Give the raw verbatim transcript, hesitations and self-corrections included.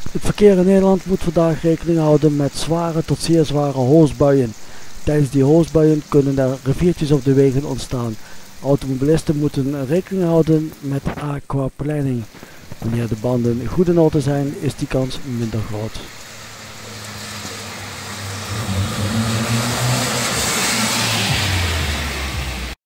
Het verkeer in Nederland moet vandaag rekening houden met zware tot zeer zware hoosbuien. Tijdens die hoosbuien kunnen er riviertjes op de wegen ontstaan. Automobilisten moeten rekening houden met aquaplaning. Wanneer de banden goed in orde zijn, is die kans minder groot.